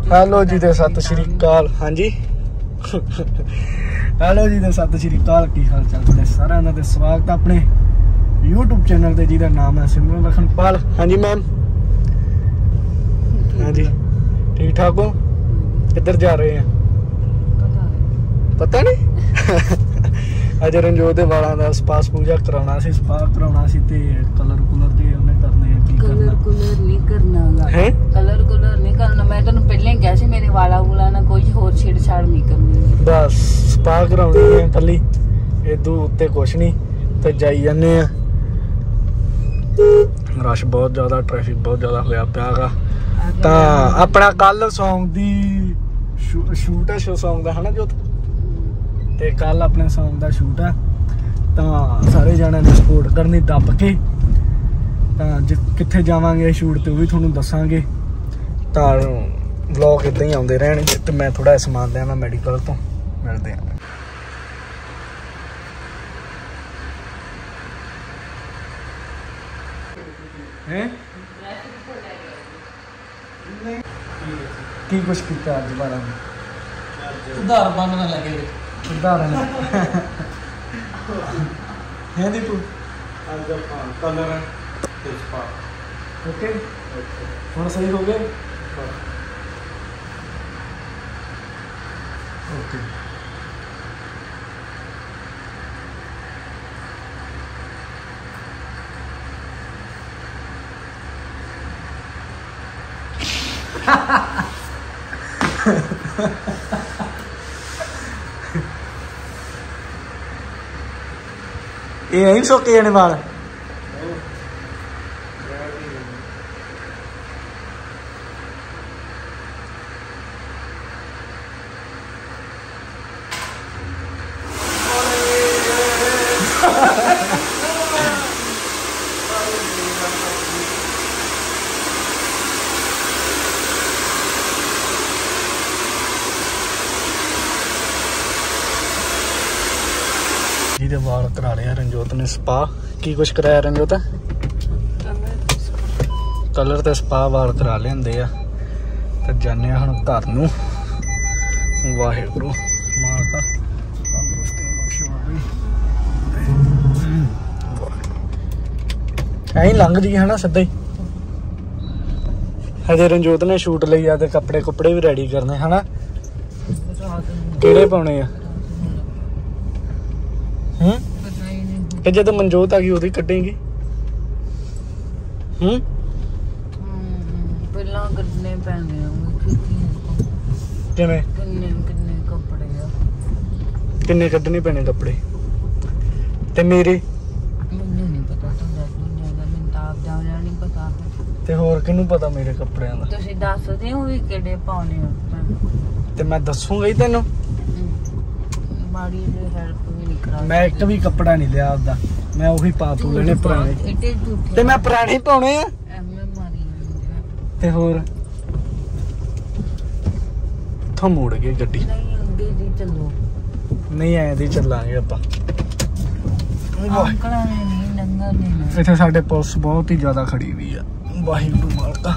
Hello जी ते सत श्री अकाल। हाँ जी हेलो जी ते सत श्री अकाल। की हाल चाल तुहाडे सारिआं दा ते स्वागत है अपने यूट्यूब चैनल ते जिहदा नाम है सिमरन लखनपाल। हाँ जी मैम। हाँ जी ठीक ठाक हो? किधर जा रहे हैं पता नहीं अज रंजोत दे वालों का स्पास पूजा कराना सी, स्पा कराना सी ते कलर कुलर जे उन्हें करने हैं। की करना? कलर कुलर नहीं करना है, कलर कुलर नहीं करना। मैं तेन पहले ही कहा सी मेरे वाला वूला ना कोई होर छेड़छाड़ नहीं करनी, बस स्पा करानी है कली, इदू उत्ते कुछ नहीं। ते जाई जाने आ। रश बहुत ज्यादा, ट्रैफिक बहुत ज्यादा होया पिया गा। तां अपना कल सॉन्ग दी शूट है, सॉन्ग दा है ना जो, ते कल अपने सॉन्ग दा शूट है। तां सारे जणिਆਂ ने सपोर्ट करनी दब के। तां कित्थे जावांगे शूट ते वो भी तुहानूं दस्सांगे। तां व्लॉग इदां ही आउंदे रहणगे। ते मैं थोड़ा समान लिया मैडिकल तो, मिलदे आ। हैं की कुछ किया अज बारा उधार बनने लगे उदाहरण है दीपू अज कलर ओके हम सही हो गए ओके। ये नहीं सोके जाने वाल ਜਿਹਦੇ ਵਾਲ ਕਰਾ ਲਿਆ ਰਣਜੋਤ ਨੇ ਸਪਾ। ਕੀ ਕੁਛ ਕਰਾਇਆ ਰਣਜੋਤ? ਕਲਰ ਤੇ ਸਪਾ ਵਾਲ ਕਰਾ ਲਿਆਂਦੇ ਆ। ਤੇ ਜਾਣੇ ਆ ਹੁਣ ਘਰ ਨੂੰ। ਵਾਹਿਗੁਰੂ ਮਾਤਾ ਤੰਦਰੁਸਤੀ ਬਖਸ਼ੇ। ਐਂ ਲੰਘ ਜੀ ਹਨਾ ਸਿੱਧਾ ਹੀ। ਹਜੇ ਰਣਜੋਤ ਨੇ ਸ਼ੂਟ ਲਈ ਆ ਤੇ ਕੱਪੜੇ ਕੁੱਪੜੇ ਵੀ ਰੈਡੀ ਕਰਨੇ ਹਨਾ। ਕਿਹੜੇ ਪਾਉਣੇ ਆ? कि जब मनजोत आ गई उदो कटेंगी। किन्ने कड्ढने पैने कपड़े ते मेरे ते होर किनू पता मेरे कपड़ियां दा? तुसीं दस दिओ वी किहड़े पाउने आ ते मैं दसूंगा ही तैनूं। माड़ी जी हेल्प भी नहीं करा। मैं एक भी कपड़ा नहीं लिया आपदा, मैं वही पा तू लेने पुराने ते मैं पुराने पाउणे आ ते होर इत्थों मुड़ गई गड्डी। नहीं अगे दी चलो, नहीं आए दी चलांगे आपां। इत्थे साडे पुलिस बहुत ही ज्यादा खड़ी हुई है। वाहिगुरू मालका।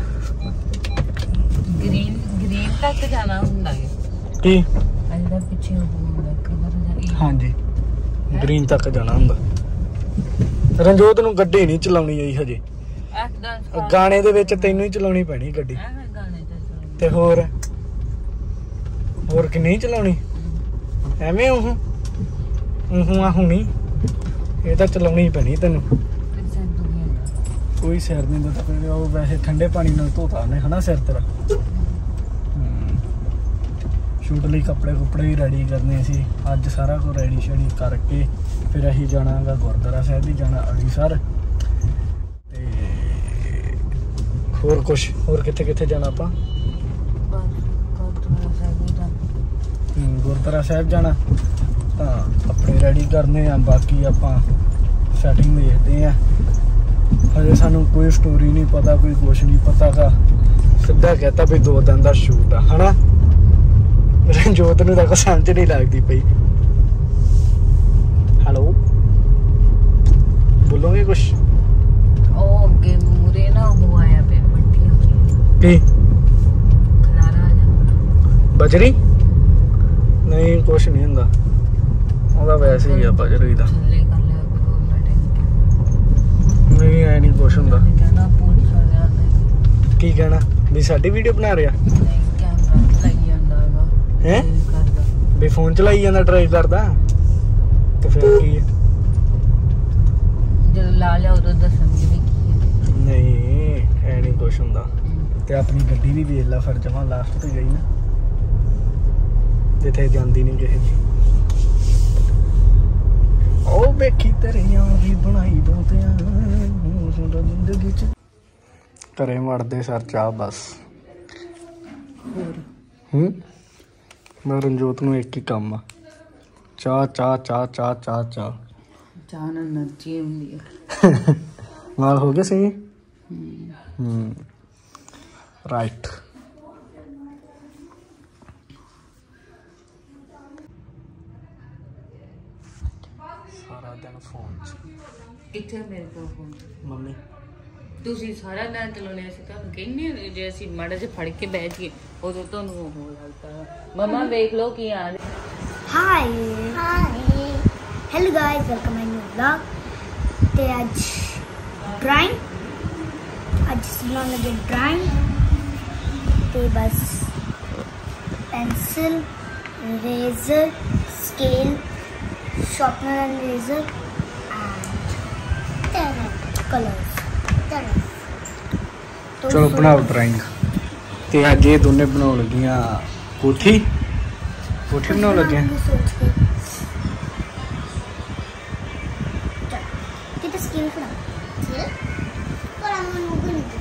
ग्रीन ग्रीन तक जाना हुंदा है की अजदा पिछे हाँ जी ग्रीन तक जाना हुंदा। रंजोत नूं गड्डी नहीं चलाउणी आई हजे। गाने दे विच तैनूं ही चलाउणी पैणी गड्डी ते होर कि नहीं चलाउणी एवें आ हुणी ये तां चलाउणी पैणी तैनूं। कोई सिर नहीं दता वैसे ठंडे पानी नाल धोता ने हना सिर तेरा। शूट लिए कपड़े कुपड़े भी रेडी करने सी अज। सारा कुछ रेडी शेडी करके फिर असीं जाना गा गुरुद्वारा साहिब भी जाना अड़ीसर। ते होर कुछ होर कित्थे कित्थे जाना आपां? गुरुद्वारा साहिब जाना। तां कपड़े रेडी करने आ, बाकी आपां सैटिंग देखते हैं। हजे सानू कोई स्टोरी नहीं पता, कोई कुछ नहीं पता का। सीधा कहता भी 2 दिन का शूट है ना। रंजोत नूं तां समझ नहीं लगती पई। हेलो बोलोगे कुछ? ओ अगे मूरे ना हो आया पे मट्टियां की खलारा ਬਜਰੀ ਨਹੀਂ ਕੁਛ ਨਹੀਂ ਹੁੰਦਾ ਉਹਦਾ ਵੈਸੇ ਹੀ ਆ ਬਜਰੀ ਦਾ ਥੱਲੇ ਕਰ ਲਿਆ ਕਰੋ ਉਹਨਾਂ ਟੈਂਕੀ ਨਹੀਂ ਐ ਨਹੀਂ ਕੁਛ ਹੁੰਦਾ ਕਹਿੰਦਾ ਪੁਲਿਸ ਵਾਲਿਆਂ ਨੇ ਕੀ ਕਹਿਣਾ ਵੀ ਸਾਡੀ ਵੀਡੀਓ ਬਣਾ ਰਿਹਾ ਨਹੀਂ ਕੈਮਰਾ ਚਲਾਈ ਜਾਂਦਾ ਹੈਗਾ ਹੈ ਕਰਦਾ ਵੀ ਫੋਨ ਚਲਾਈ ਜਾਂਦਾ ਡਰਾਈਵ ਕਰਦਾ ਤੇ ਫਿਰ ਕੀ ਹੈ? ਜਦੋਂ ਲਾ ਲਿਆ ਉਦੋਂ ਦੱਸਣਗੇ ਵੀ ਕੀ ਹੈ ਨਹੀਂ ਐ ਨਹੀਂ ਕੁਛ ਹੁੰਦਾ ਤੇ ਆਪਣੀ ਗੱਡੀ ਵੀ ਵੇਖ ਲਾ ਫਿਰ ਜਮਾਂ ਲਾਸਟ ਤੇ ਗਈ ਨਾ ਜਿੱਥੇ ਜਾਂਦੀ ਨਹੀਂ ਕਿਸੇ ਦੀ ਉਹ ਵੇਖੀ ਤੇਰੀਆਂ ਵੀ ਬਣਾਈ ਦੋਤਿਆਂ ਜ਼ਿੰਦਗੀ ਚ ਘਰੇ ਮੜਦੇ ਸਰ ਚਾਹ ਬਸ ਹੋਰ ਮੈਂ ਰਣਜੋਤ ਨੂੰ ਇੱਕ ਹੀ ਕੰਮ ਆ ਚਾਹ ਚਾਹ ਚਾਹ ਚਾਹ ਚਾਹ ਚਾਹ ਚਾਹ ਨਾਲ ਐਨਰਜੀ ਹੁੰਦੀ ਹੈ ਨਾਲ ਹੋ ਗਿਆ ਸਹੀ ਰਾਈਟ ਸਾਰਾ ਦਿਨ ਫੋਨ 'ਚ ਕਿੱਥੇ ਮੇਰੇ ਕੋਲ ਫੋਨ ਮੰਮੀ ਤੁਸੀਂ ਸਾਰਾ ਦਿਨ ਚਲਾਉਣੇ ਅਸੀਂ ਤੁਹਾਨੂੰ ਕਹਿੰਦੇ ਜੇ ਅਸੀਂ ਮਾੜਾ ਜਿਹਾ ਫੜ ਕੇ ਬਹਿ ਜਾਈਏ ਉਦੋਂ ਤੁਹਾਨੂੰ ਉਹ ਲੱਗਦਾ ਮਮਾ ਵੇਖ ਲਓ ਕੀ ਆ Hi. Hello guys, welcome to my new vlog. ਤੇ ਅੱਜ ਡਰਾਇੰਗ ਅੱਜ ਸਿਲਾਉਣ ਲੱਗੇ ਡਰਾਇੰਗ ਤੇ ਬਸ pencil razor scale sharpener and razor and colors. ਚਲੋ ਬਣਾਓ ਡਰਾਇੰਗ ਤੇ ਅੱਜ ਇਹ ਦੋਨੇ ਬਣਾਉਣ ਲੱਗੀਆਂ ਕੋਠੀ ਬਣਾਉਣ ਲੱਗੇ ਆ ਸੋਚ ਕੇ ਕਿਤੇ ਸਕੇਲ ਫੜਾ ਪਰ ਮੈਨੂੰ ਕੋਈ ਨਹੀਂ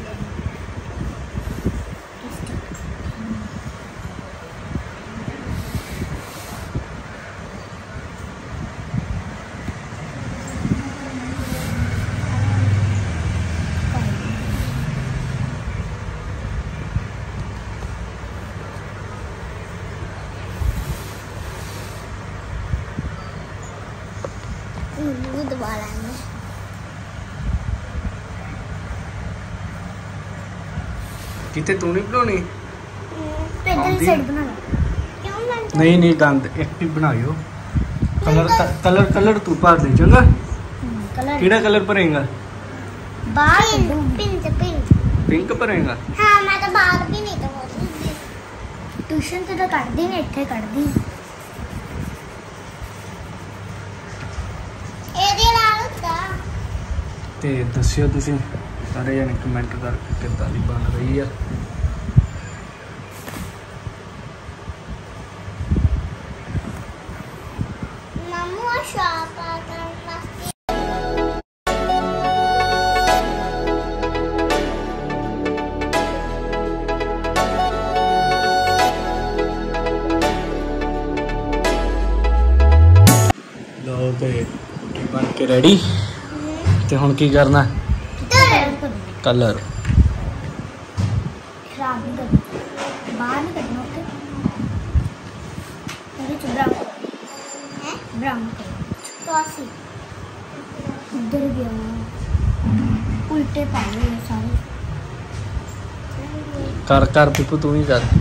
वो दोबारा आएंगे ਕਿਤੇ ਤੂੰ ਨਹੀਂ ਬਣਾਉਣੀ पैदल साइड बनाना क्यों मैं ਨਹੀਂ ਗੰਦ ਇੱਕ ਹੀ ਬਣਾਇਓ ਕਲਰ ਤੂੰ ਭਰ ਦੇ ਚੰਗਾ कलर ਕਿਹੜਾ ਕਲਰ ਭਰੇਗਾ बाल पिंक ਪਿੰਕ ਭਰੇਗਾ हाँ मैं तो बाल भी नहीं तो ट्यूशन से तो कट दी मैं इतने कट दी ਤੇ ਦੱਸਿਓ ਤੁਸੀਂ ਸਾਰੇ ਜਣੇ ਕਮੈਂਟ ਕਰਕੇ ਕਿੱਦਾਂ ਦੀ ਬਣ ਰਹੀ ਆ मम्मा शॉप आकर ਲਓ ਤੇ ਬਣ ਕੇ ਰੈਡੀ ਤੇ ਹੁਣ ਕੀ ਕਰਨਾ ਕਲਰ खराब नहीं करना बाहर नहीं करना ओके ब्राउन है ब्राउन तो ऐसे इधर गया उल्टे पाए हैं सारे ਕਰ ਪਿੱਪੂ ਤੂੰ ਹੀ ਕਰ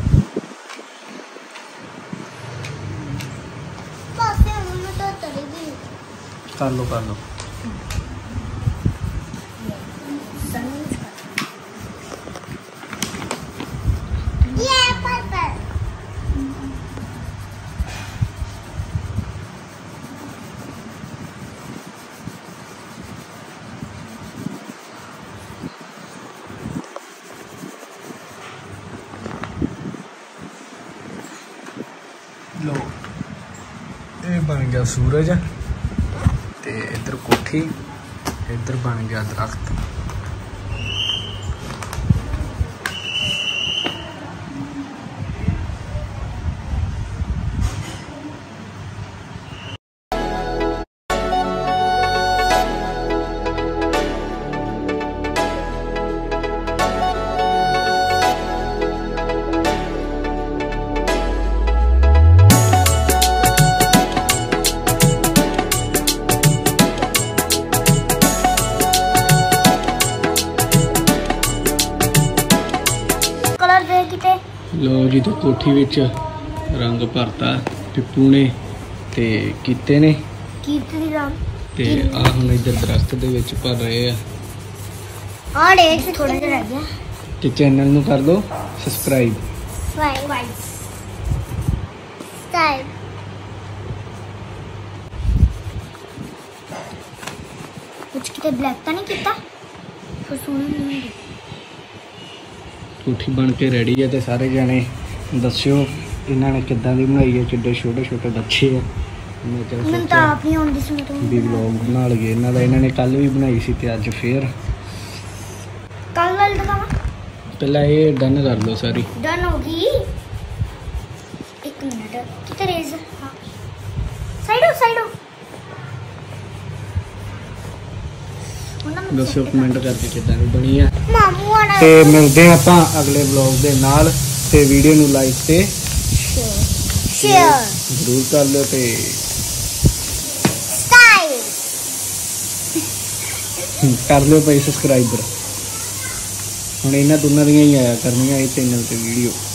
बस मैं तो चलेगी ਕਰ ਲਓ ये पर्पल ਲਓ ਇਹ ਬਣ ਗਿਆ ਸੂਰਜ ਤੇ ਇੱਧਰ ਕੋਠੀ ਇੱਧਰ ਬਣ ਗਿਆ ਦਰਖਤ ਲੋ ਜੀ, ਤੇ ਕੋਠੀ ਵਿੱਚ ਰੰਗ ਭਰਤਾ ਪਿੱਪੂ ਨੇ ਤੇ ਕੀਤੇ ਨੇ ਕੀਰਤ ਦੀ ਰਾਮ ਤੇ ਆ ਹੁਣ ਇੱਧਰ ਦਰਖਤ ਦੇ ਵਿੱਚ ਭਰ ਰਹੇ ਆ। ਆ ਦੇਖ ਥੋੜਾ ਜਿਹਾ ਰਹਿ ਗਿਆ। ਤੇ ਚੈਨਲ ਨੂੰ ਕਰ ਦਿਓ ਸਬਸਕ੍ਰਾਈਬ। ਵਾਈ ਸਟਾਈਲ ਕੁਝ ਕਿਤੇ ਬਲੈਕ ਤਾਂ ਨਹੀਂ ਕੀਤਾ ਫਿਰ ਸੋਹਣੀ ਨਹੀਂ ਹੁੰਦੀ। ਕੋਠੀ ਬਣ ਕੇ ਰੈਡੀ ਹੈ ਤੇ ਸਾਰੇ ਜਣੇ ਦੱਸਿਓ ਇਹਨਾਂ ਨੇ ਕਿੱਦਾਂ ਦੀ ਬਣਾਈ ਹੈ। ਕਿੱਡੇ ਛੋਟੇ ਛੋਟੇ ਬੱਚੇ ਆ। ਮੈਂ ਚੱਲ ਮੈਨੂੰ ਤਾਂ ਆਪ ਨਹੀਂ ਆਉਂਦੀ ਸੀ ਮੈਂ ਵੀ ਵਲੌਗ ਬਣਾ ਲਈਏ ਇਹਨਾਂ ਦਾ। ਇਹਨਾਂ ਨੇ ਕੱਲ ਵੀ ਬਣਾਈ ਸੀ ਤੇ ਅੱਜ ਫੇਰ ਕੱਲ ਨਾਲ ਦਿਖਾਵਾਂ। ਪਹਿਲਾਂ ਇਹ ਡਨ ਕਰ ਲਓ ਸਾਰੀ। ਡਨ ਹੋ ਗਈ। ਇੱਕ ਮਿੰਟ ਕਿਤੇ ਰੇਜ਼ ਹਾਂ ਸਾਈਡੋ ਦੱਸਿਓ ਕਮੈਂਟ ਕਰਕੇ ਕਿੱਦਾਂ ਦੀ ਬਣੀ ਆ। ਮਾਮੂ ਆਣਾ ਤੇ ਮਿਲਦੇ ਹਾਂ ਆਪਾਂ ਅਗਲੇ ਵਲੌਗ ਦੇ ਨਾਲ। ਤੇ ਵੀਡੀਓ ਨੂੰ ਲਾਈਕ ਤੇ ਸ਼ੇਅਰ ਜ਼ਰੂਰ ਕਰ ਲਿਓ ਤੇ ਸਟਾਈਲ ਕਰ ਲਿਓ ਭਾਈ ਸਬਸਕ੍ਰਾਈਬਰ। ਹੁਣ ਇਹਨਾਂ ਦੋਨਾਂ ਦੀਆਂ ਹੀ ਆਇਆ ਕਰਨੀਆਂ ਇਹ ਚੈਨਲ ਤੇ ਵੀਡੀਓ।